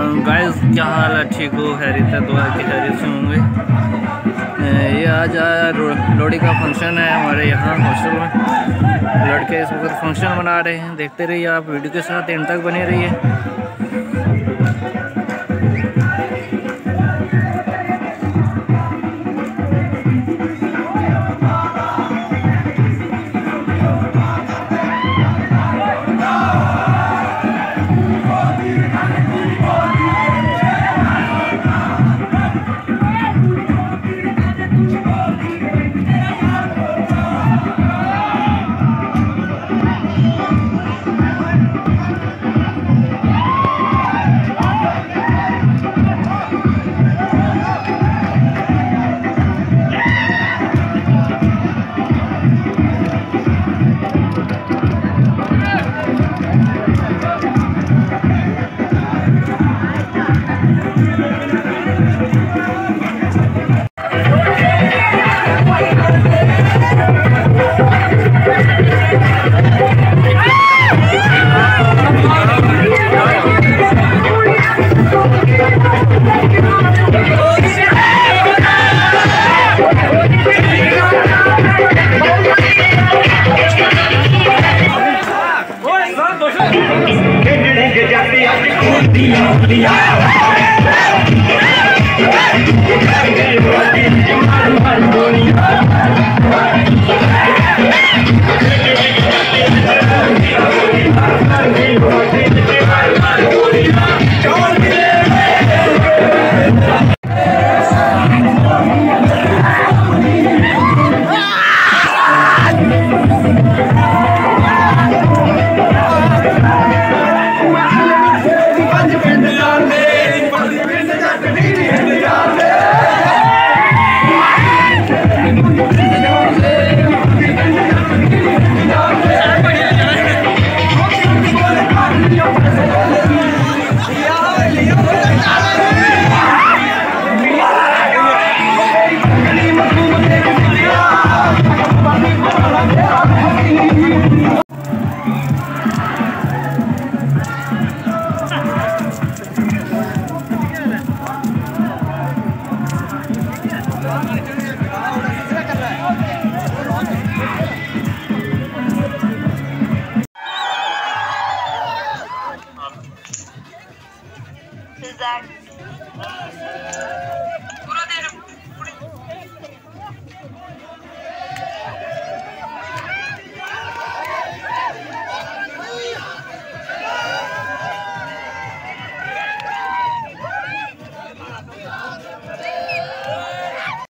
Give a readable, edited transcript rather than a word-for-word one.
Guys क्या हाल है? ठीक हो? खैरियत है? दुआ की खैरियत से होंगे। ये आज लोहड़ी का फंक्शन है हमारे यहाँ हॉस्टल में। लड़के इस वक्त फंक्शन मना रहे हैं। देखते रहिए आप, वीडियो के साथ एंड तक बने रहिए।